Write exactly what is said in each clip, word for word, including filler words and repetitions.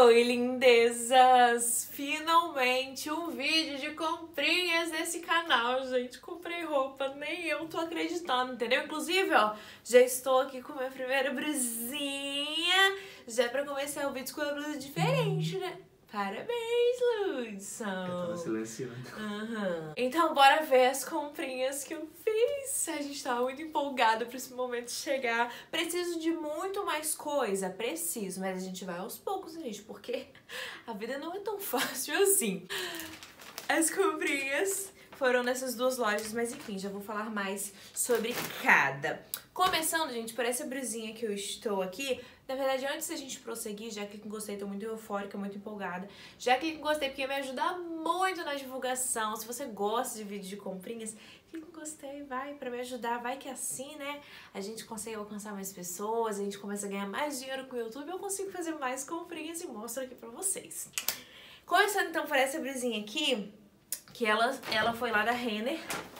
Oi, lindezas! Finalmente um vídeo de comprinhas nesse canal, gente. Comprei roupa, nem eu tô acreditando, entendeu? Inclusive, ó, já estou aqui com minha primeira blusinha. Já pra começar o vídeo com uma blusa diferente, né? Parabéns, Ludson! Eu tava silenciando. Uhum. Então, bora ver as comprinhas que eu fiz. A gente tava muito empolgada pra esse momento chegar. Preciso de muito mais coisa, preciso. Mas a gente vai aos poucos, gente, porque a vida não é tão fácil assim. As comprinhas foram nessas duas lojas, mas enfim, já vou falar mais sobre cada. Começando, gente, por essa blusinha que eu estou aqui. Na verdade, antes da gente prosseguir, já clica em gostei, tô muito eufórica, muito empolgada. Já clica em gostei porque me ajuda muito na divulgação. Se você gosta de vídeo de comprinhas, clica em gostei, vai, pra me ajudar. Vai que assim, né, a gente consegue alcançar mais pessoas, a gente começa a ganhar mais dinheiro com o YouTube, eu consigo fazer mais comprinhas e mostro aqui pra vocês. Começando então por essa blusinha aqui, que ela, ela foi lá da Renner.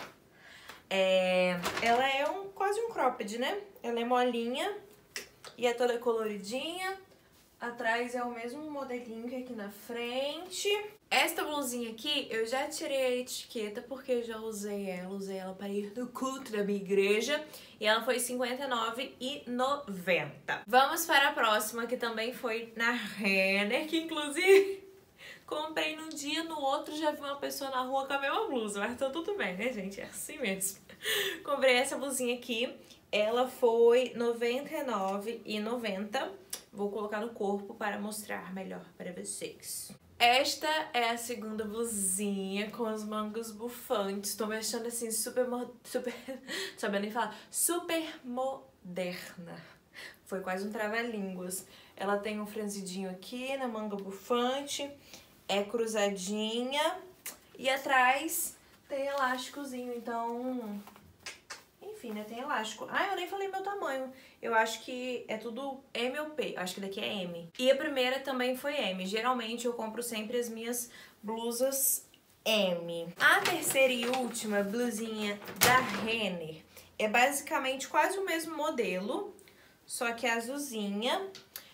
É, ela é um, quase um cropped, né? Ela é molinha e é toda coloridinha. Atrás é o mesmo modelinho que aqui na frente. Esta blusinha aqui, eu já tirei a etiqueta porque eu já usei ela. Usei ela para ir no culto da minha igreja. E ela foi cinquenta e nove reais e noventa centavos. Vamos para a próxima, que também foi na Renner, que inclusive comprei num dia, no outro já vi uma pessoa na rua com a mesma blusa. Mas tá tudo bem, né, gente? É assim mesmo. Comprei essa blusinha aqui. Ela foi noventa e nove reais e noventa centavos. Vou colocar no corpo para mostrar melhor para vocês. Esta é a segunda blusinha com as mangas bufantes. Tô me achando assim super... super sabendo nem falar. Super moderna. Foi quase um trava-línguas. Ela tem um franzidinho aqui na manga bufante. É cruzadinha. E atrás tem elásticozinho, então... Enfim, né, tem elástico. Ah, eu nem falei meu tamanho. Eu acho que é tudo M ou P. Eu acho que daqui é M. E a primeira também foi M. Geralmente eu compro sempre as minhas blusas M. A terceira e última blusinha da Renner é basicamente quase o mesmo modelo, só que é azulzinha.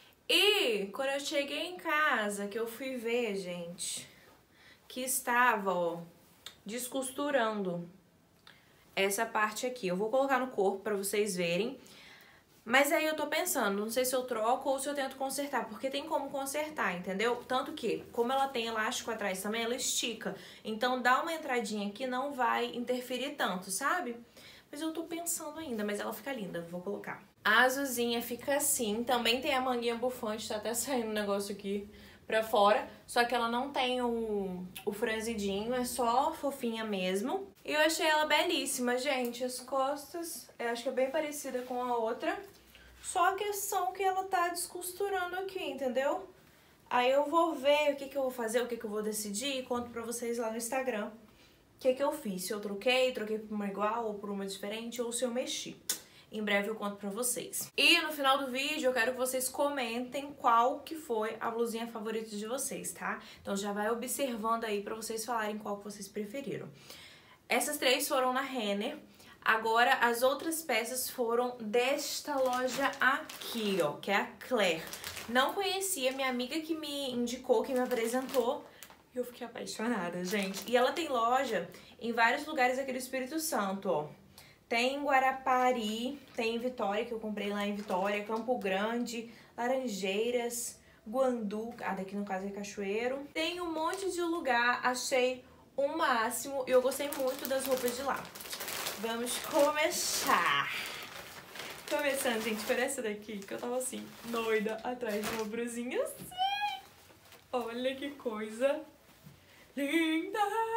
E quando eu cheguei em casa, que eu fui ver, gente, que estava, ó, descosturando essa parte aqui. Eu vou colocar no corpo pra vocês verem. Mas aí eu tô pensando, não sei se eu troco ou se eu tento consertar, porque tem como consertar, entendeu? Tanto que, como ela tem elástico atrás também, ela estica. Então dá uma entradinha aqui, não vai interferir tanto, sabe? Mas eu tô pensando ainda, mas ela fica linda, vou colocar. A azulzinha fica assim, também tem a manguinha bufante, tá até saindo um negócio aqui pra fora, só que ela não tem o, o franzidinho, é só fofinha mesmo. E eu achei ela belíssima, gente. As costas, eu acho que é bem parecida com a outra, só a questão que ela tá descosturando aqui, entendeu? Aí eu vou ver o que que eu vou fazer, o que que eu vou decidir e conto pra vocês lá no Instagram o que que eu fiz. Se eu troquei, troquei por uma igual ou por uma diferente, ou se eu mexi. Em breve eu conto pra vocês. E no final do vídeo eu quero que vocês comentem qual que foi a blusinha favorita de vocês, tá? Então já vai observando aí pra vocês falarem qual que vocês preferiram. Essas três foram na Renner. Agora as outras peças foram desta loja aqui, ó, que é a Claire. Não conhecia, minha amiga que me indicou, que me apresentou. E eu fiquei apaixonada, gente. E ela tem loja em vários lugares aqui do Espírito Santo, ó. Tem em Guarapari, tem em Vitória, que eu comprei lá em Vitória, Campo Grande, Laranjeiras, Guandu, ah, daqui no caso é Cachoeiro. Tem um monte de lugar, achei o máximo e eu gostei muito das roupas de lá. Vamos começar! Começando, gente, por essa daqui, que eu tava assim, doida, atrás de uma blusinha assim. Olha que coisa linda!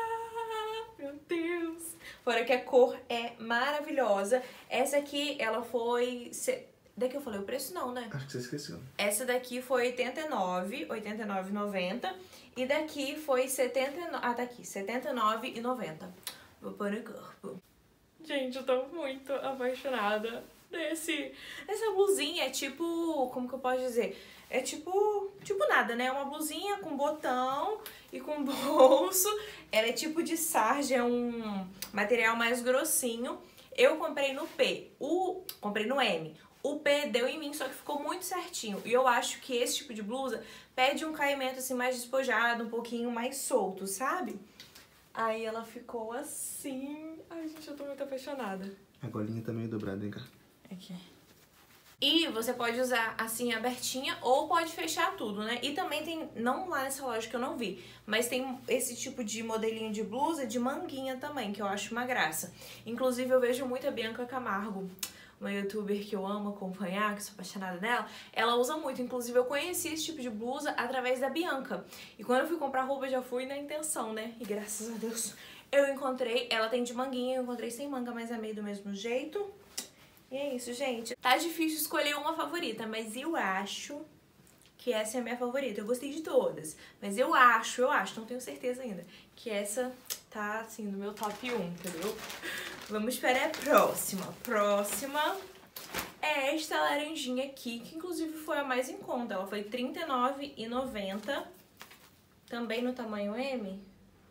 Meu Deus! Fora que a cor é maravilhosa. Essa aqui, ela foi... Daqui eu falei o preço não, né? Acho que você esqueceu. Essa daqui foi oitenta e nove reais, oitenta e nove reais e noventa centavos. E daqui foi setenta e nove... Ah, tá aqui, setenta e nove reais e noventa centavos. Vou pôr no corpo. Gente, eu tô muito apaixonada nesse... Essa blusinha é tipo... Como que eu posso dizer? É tipo... Tipo nada, né? É uma blusinha com botão e com bolso. Ela é tipo de sarja, é um material mais grossinho. Eu comprei no P. O... Comprei no M. o P deu em mim, só que ficou muito certinho. E eu acho que esse tipo de blusa pede um caimento assim mais despojado, um pouquinho mais solto, sabe? Aí ela ficou assim. Ai, gente, eu tô muito apaixonada. A golinha tá meio dobrada, hein, cara? Aqui. E você pode usar assim abertinha ou pode fechar tudo, né? E também tem, não lá nessa loja que eu não vi, mas tem esse tipo de modelinho de blusa de manguinha também, que eu acho uma graça. Inclusive eu vejo muito a Bianca Camargo, uma youtuber que eu amo acompanhar, que sou apaixonada dela. Ela usa muito, inclusive eu conheci esse tipo de blusa através da Bianca. E quando eu fui comprar roupa, já fui na intenção, né? E graças a Deus eu encontrei, ela tem de manguinha, eu encontrei sem manga, mas amei do mesmo jeito. E é isso, gente. Tá difícil escolher uma favorita, mas eu acho que essa é a minha favorita. Eu gostei de todas, mas eu acho, eu acho, não tenho certeza ainda, que essa tá, assim, no meu top um, entendeu? Vamos para a próxima. Próxima é esta laranjinha aqui, que inclusive foi a mais em conta. Ela foi trinta e nove reais e noventa centavos. Também no tamanho M.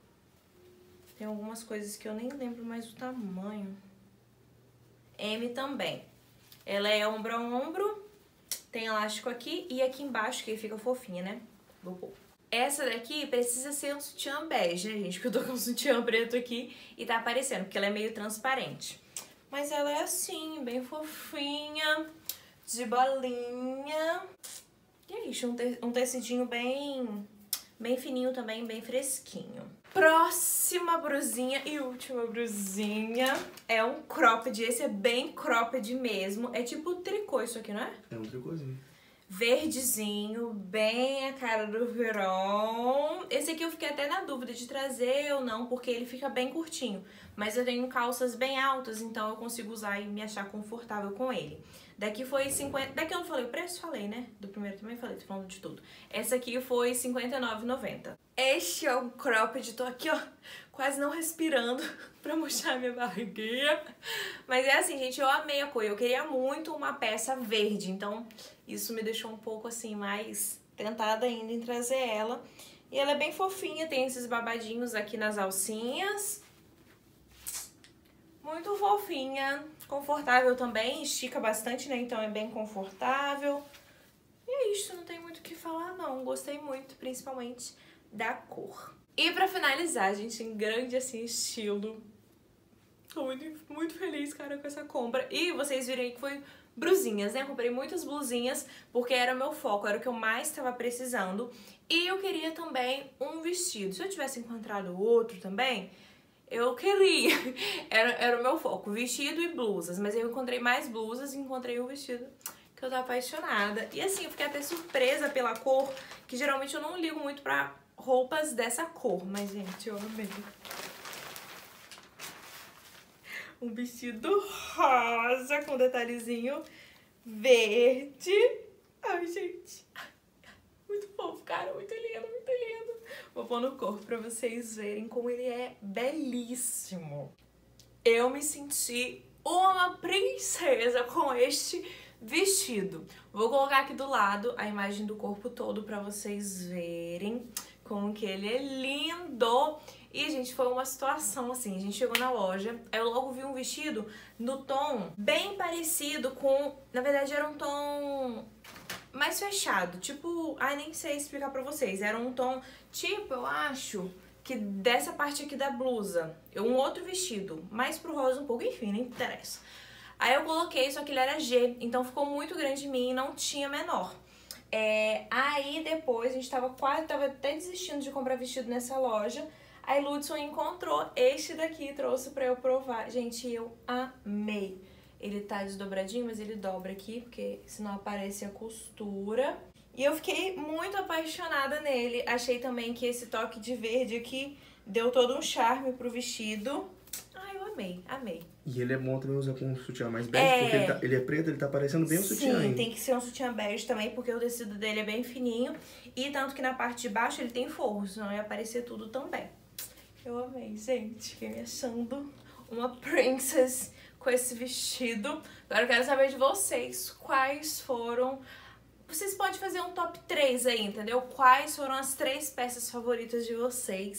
Tem algumas coisas que eu nem lembro mais o tamanho. M também. Ela é ombro a ombro, tem elástico aqui e aqui embaixo, que fica fofinha, né? Vou pôr. Essa daqui precisa ser um sutiã bege, né, gente? Porque eu tô com um sutiã preto aqui e tá aparecendo, porque ela é meio transparente. Mas ela é assim, bem fofinha, de bolinha. E é isso, um, te um tecidinho bem, bem fininho também, bem fresquinho. Próxima brusinha e última brusinha é um cropped. Esse é bem cropped mesmo. É tipo tricô isso aqui, não é? É um tricôzinho. Verdezinho, bem a cara do verão. Esse aqui eu fiquei até na dúvida de trazer ou não, porque ele fica bem curtinho. Mas eu tenho calças bem altas, então eu consigo usar e me achar confortável com ele. Daqui foi cinquenta... Daqui eu não falei o preço? Falei, né? Do primeiro também falei, tô falando de tudo. Essa aqui foi cinquenta e nove reais e noventa centavos. Este é o cropped, tô aqui, ó, quase não respirando pra mostrar minha barriguinha. Mas é assim, gente, eu amei a cor. Eu queria muito uma peça verde, então isso me deixou um pouco, assim, mais tentada ainda em trazer ela. E ela é bem fofinha, tem esses babadinhos aqui nas alcinhas. Muito fofinha, confortável também, estica bastante, né? Então é bem confortável. E é isso, não tem muito o que falar, não. Gostei muito, principalmente da cor. E pra finalizar, gente, em grande, assim, estilo. Tô muito, muito feliz, cara, com essa compra. E vocês viram aí que foi brusinhas, né? Eu comprei muitas blusinhas porque era o meu foco, era o que eu mais estava precisando. E eu queria também um vestido. Se eu tivesse encontrado outro também, eu queria. Era, era o meu foco, vestido e blusas. Mas eu encontrei mais blusas e encontrei o vestido que eu tô apaixonada. E assim, eu fiquei até surpresa pela cor, que geralmente eu não ligo muito pra roupas dessa cor. Mas, gente, eu amei. Um vestido rosa com detalhezinho verde. Ai, gente. Muito fofo, cara. Muito lindo, muito lindo. Vou pôr no corpo pra vocês verem como ele é belíssimo. Eu me senti uma princesa com este vestido. Vou colocar aqui do lado a imagem do corpo todo pra vocês verem como que ele é lindo. E, gente, foi uma situação assim, a gente chegou na loja, aí eu logo vi um vestido no tom bem parecido com... Na verdade, era um tom mais fechado, tipo... Ai, nem sei explicar pra vocês. Era um tom, tipo, eu acho... que dessa parte aqui da blusa, um outro vestido, mais pro rosa um pouco, enfim, não interessa. Aí eu coloquei, só que ele era G, então ficou muito grande em mim e não tinha menor. É, aí depois a gente tava quase, tava até desistindo de comprar vestido nessa loja. Aí Ludson encontrou este daqui, trouxe pra eu provar. Gente, eu amei. Ele tá desdobradinho, mas ele dobra aqui, porque senão aparece a costura. E eu fiquei muito apaixonada nele. Achei também que esse toque de verde aqui deu todo um charme pro vestido. Ai, eu amei, amei. E ele é bom também usar com um sutiã mais bege, É... porque ele, tá, ele é preto, ele tá parecendo bem um sutiã Sim, ainda. tem que ser um sutiã bege também, porque o tecido dele é bem fininho. E tanto que na parte de baixo ele tem forro, senão ia aparecer tudo também. Eu amei, gente. Fiquei me achando uma princess com esse vestido. Agora eu quero saber de vocês, quais foram... Vocês podem fazer um top três aí, entendeu? Quais foram as três peças favoritas de vocês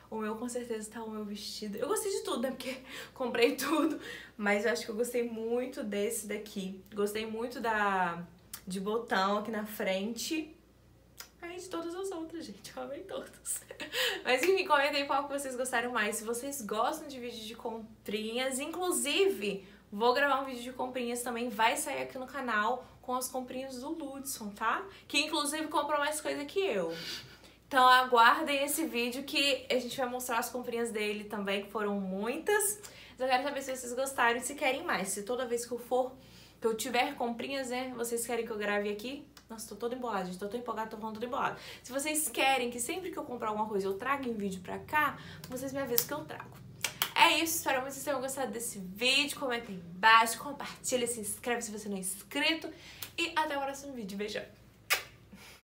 O meu com certeza tá o meu vestido. Eu gostei de tudo, né? Porque comprei tudo. Mas eu acho que eu gostei muito desse daqui. Gostei muito da de botão aqui na frente. Aí de todas as outras, gente. Eu amei todas. Mas enfim, comentem qual que vocês gostaram mais. Se vocês gostam de vídeo de comprinhas. Inclusive, vou gravar um vídeo de comprinhas também. Vai sair aqui no canal com as comprinhas do Ludson, tá? Que inclusive comprou mais coisa que eu. Então aguardem esse vídeo que a gente vai mostrar as comprinhas dele também, que foram muitas. Eu quero saber se vocês gostaram e se querem mais. Se toda vez que eu for, que eu tiver comprinhas, né, vocês querem que eu grave aqui? Nossa, tô toda embolada, gente. Tô toda empolgada, tô falando toda embolada. Se vocês querem que sempre que eu comprar alguma coisa eu traga em vídeo pra cá, vocês me avisam que eu trago. É isso, espero muito que vocês tenham gostado desse vídeo. Comenta aí embaixo, compartilha, se inscreve se você não é inscrito. E até o próximo vídeo. Beijão!